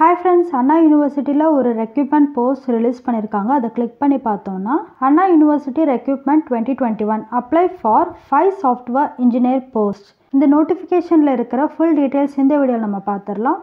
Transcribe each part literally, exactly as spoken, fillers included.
Hi friends, Anna University la ஒரு recruitment post release பண்ணிருக்காங்க. அதை click பண்ணி பார்த்தோம்னா Anna University Recruitment twenty twenty-one apply for five software engineer post. இந்த நோட்டிஃபிகேஷன்ல இருக்கிற full details இந்த வீடியோல நம்ம பார்த்திரலாம்.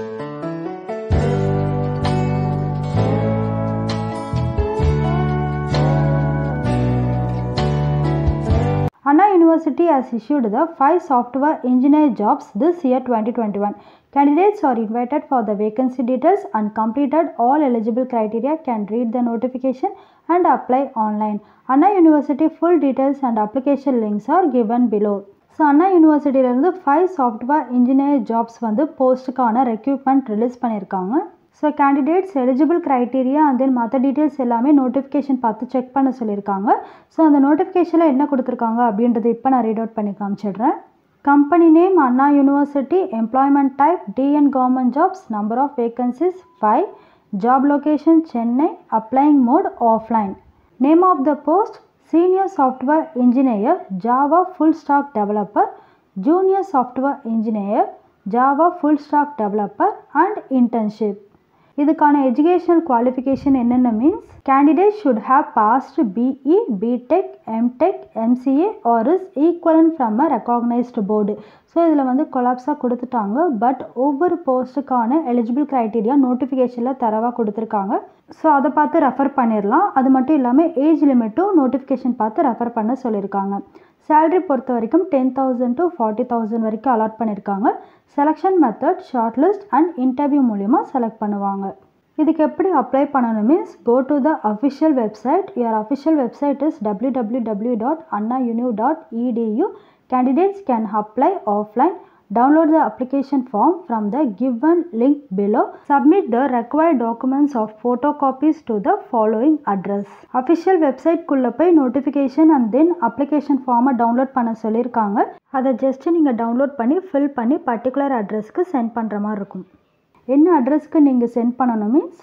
Anna University has issued the five software engineer jobs this year twenty twenty-one. Candidates are invited for the vacancy details and completed all eligible criteria can read the notification and apply online. Anna University full details and application links are given below. So Anna University la irundhu five software engineer jobs வந்து போஸ்ட்கான recruitment release பண்ணிருக்காங்க. So candidates eligible criteria and then மற்ற details எல்லாமே notification பார்த்து check பண்ண சொல்லியிருக்காங்க. So அந்த நோட்டிஃபிகேஷனில் என்ன கொடுத்துருக்காங்க அப்படின்றத இப்போ நான் ரீட் அவுட் பண்ணி காமிச்சிடுறேன். Company name Anna university, employment type TN government jobs, number of vacancies five, job location Chennai, applying mode offline. Name of the post senior software engineer Java full stack developer, junior software engineer Java full stack developer and internship. இதுக்கான educational qualification என்னென்ன means candidate should have passed BE, BTech, MTech, MCA or is equivalent from a recognized board. So இதில் வந்து கொலாப்ஸாக கொடுத்துட்டாங்க. But ஒவ்வொரு போஸ்ட்டுக்கான eligible criteria நோட்டிஃபிகேஷனில் தரவாக கொடுத்துருக்காங்க. So அதை பார்த்து ரெஃபர் பண்ணிடலாம். அது மட்டும் இல்லாமல் ஏஜ் லிமிட்டும் நோட்டிஃபிகேஷன் பார்த்து ரெஃபர் பண்ண சொல்லியிருக்காங்க. சேலரி பொறுத்த வரைக்கும் ten thousand to forty thousand வரைக்கும் அலாட் பண்ணியிருக்காங்க. Selection method short list and interview மூலிமா செலக்ட் பண்ணுவாங்க. இதுக்கு எப்படி அப்ளை பண்ணணும் means go to the official website. Your official website is W W W dot Anna univ dot edu. Candidates can apply offline. Download the application form from the given link below. Submit the required documents of photocopies to the following address. Official website குள்ள போய் notification and then application form download பண்ண சொல்லியிருக்காங்க. அதை just நீங்கள் download பண்ணி fill பண்ணி particular அட்ரஸ்க்கு send பண்ணுற மாதிரி இருக்கும். என்ன அட்ரஸ்க்கு நீங்கள் சென்ட் பண்ணணும் means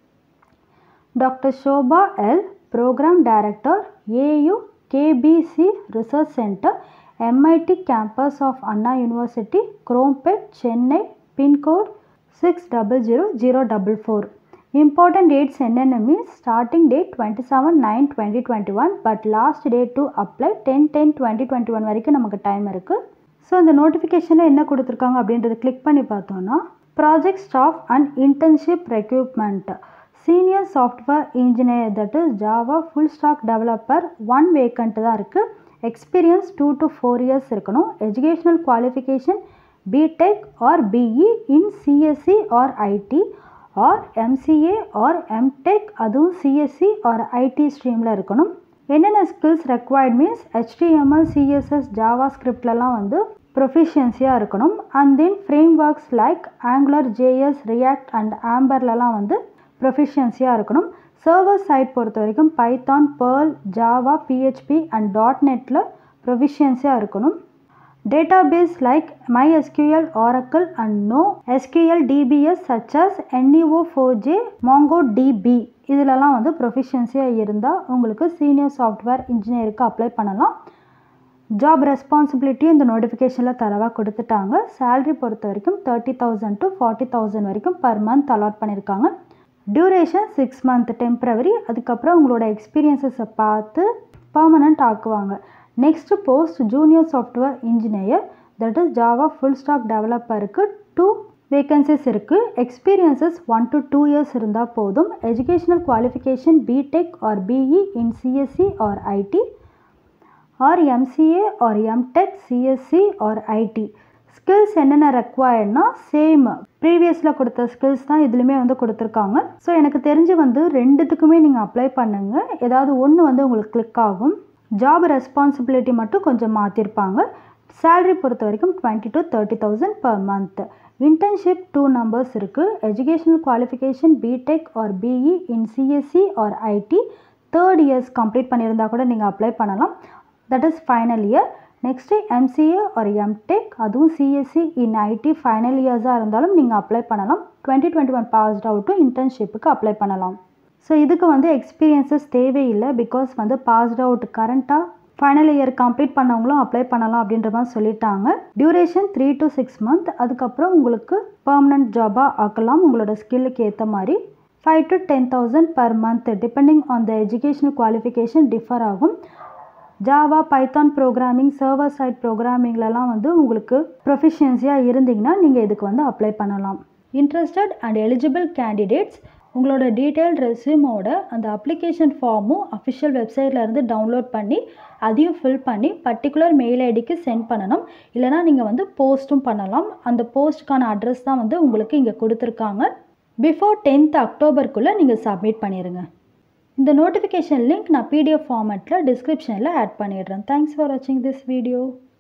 doctor Shobha L, programme director, AU KBC research centre, M I T campus of Anna University, Crompet, Chennai, pin code six zero zero zero four four. Important dates என்னென்ன means starting date twenty-seven nine twenty twenty-one but last date to apply ten ten twenty twenty-one வரைக்கும் நமக்கு time இருக்குது. So இந்த நோட்டிஃபிகேஷனில் என்ன கொடுத்துருக்காங்க அப்படின்றத click பண்ணி பார்த்தோன்னா project staff and internship recruitment, senior software engineer that is Java full stack developer one vacant தான் இருக்குது. Experience two to four years இருக்கணும். Educational qualification BTech or BE in CSC or IT or MCA or MTech, அதுவும் CSC or IT ஸ்ட்ரீமில் இருக்கணும். என்னென்ன skills required means HTML, CSS, Java ஸ்கிரிப்ட்லலாம் வந்து ப்ரொஃபிஷியன்சியாக இருக்கணும். And then frameworks like Angular, JS, React and ஆம்பர்லலாம் வந்து ப்ரொஃபிஷியன்சியாக இருக்கணும். சர்வர் சைட் பொறுத்த வரைக்கும் Python, Perl, Java, PHP and dot நெட்டில் ப்ரொஃபிஷியன்சியாக இருக்கணும். Database like MySQL, Oracle and no SQL DBs such as N E O four J, MongoDB இதிலலாம் வந்து ப்ரொஃபிஷியன்சியாக இருந்தால் உங்களுக்கு சீனியர் சாஃப்ட்வேர் இன்ஜினியருக்கு அப்ளை பண்ணலாம். ஜாப் ரெஸ்பான்சிபிலிட்டி இந்த நோட்டிஃபிகேஷனில் தரவாக கொடுத்துட்டாங்க. சேலரி பொறுத்த வரைக்கும் thirty thousand to forty thousand வரைக்கும் பர் மந்த் அலாட் பண்ணியிருக்காங்க. Duration six month temporary. அதுக்கப்புறம் உங்களோட எக்ஸ்பீரியன்ஸஸை பார்த்து பர்மனண்ட் ஆக்குவாங்க. Next post junior software engineer that is Java full stack டெவலப்பருக்கு டூ வேகன்சிஸ் இருக்குது. Experiences one to two years இருந்தால் போதும். Educational qualification BTech or BE in CSC or IT or MCA or MTech, CSC or IT. Skills என்னென்ன ரெக்வயர்ட்னா same ப்ரீவியஸில் கொடுத்த skills தான் இதுலையுமே வந்து கொடுத்துருக்காங்க. ஸோ எனக்கு தெரிஞ்சு வந்து ரெண்டுத்துக்குமே நீங்கள் அப்ளை பண்ணுங்கள். ஏதாவது ஒன்று வந்து உங்களுக்கு கிளிக் ஆகும். ஜாப் ரெஸ்பான்சிபிலிட்டி மட்டும் கொஞ்சம் மாற்றிருப்பாங்க. சேலரி பொறுத்த வரைக்கும் twenty to thirty thousand per month. Internship two numbers இருக்குது. Educational qualification BTech or BE in CSC or IT third years complete பண்ணியிருந்தால் கூட நீங்கள் அப்ளை பண்ணலாம். That is final year. Next MCA or MTech, அதுவும் CSC in IT final இயர்ஸாக இருந்தாலும் நீங்கள் apply பண்ணலாம். டுவெண்ட்டி டுவெண்ட்டி ஒன் பாஸ்ட் அவுட்டும் இன்டர்ன்ஷிப்புக்கு அப்ளை பண்ணலாம். ஸோ இதுக்கு வந்து எக்ஸ்பீரியன்ஸஸ் தேவையில்லை. பிகாஸ் வந்து பாஸ்ட் அவுட் கரண்ட்டாக ஃபைனல் இயர் கம்ப்ளீட் பண்ணவங்களும் அப்ளை பண்ணலாம் அப்படின்ற மாதிரி சொல்லிட்டாங்க. Duration three to six month. அதுக்கப்புறம் உங்களுக்கு பர்மனன்ட் ஜாபாக ஆக்கலாம் உங்களோட ஸ்கில்லுக்கு ஏற்ற மாதிரி. Five to ten thousand per month depending on the educational qualification differ ஆகும். Java, Python programming, server side ப்ரோக்ராமிங்லலாம் வந்து உங்களுக்கு ப்ரொஃபிஷியன்சியாக இருந்தீங்கன்னா நீங்கள் இதுக்கு வந்து அப்ளை பண்ணலாம். இன்ட்ரெஸ்டட் அண்ட் எலிஜிபிள் கேண்டிடேட்ஸ் உங்களோட டீட்டெயில் ரெஸ்யூமோட அந்த அப்ளிகேஷன் ஃபார்மும் அஃபிஷியல் வெப்சைட்லேருந்து டவுன்லோட் பண்ணி அதையும் ஃபில் பண்ணி பர்டிகுலர் மெயில் ஐடிக்கு சென்ட் பண்ணணும். இல்லைனா நீங்கள் வந்து போஸ்ட்டும் பண்ணலாம். அந்த போஸ்ட்டுக்கான அட்ரஸ் தான் வந்து உங்களுக்கு இங்கே கொடுத்துருக்காங்க. பிஃபோர் டென்த் அக்டோபருக்குள்ளே நீங்கள் சப்மிட் பண்ணிடுங்க. இந்த நோட்டிஃபிகேஷன் லிங்க் நான் பிடிஎஃப் ஃபார்மேட்டில் டிஸ்கிரிப்ஷனில் ஆட் பண்ணிடுறேன். தேங்க்ஸ் ஃபார் வாட்சிங் திஸ் வீடியோ.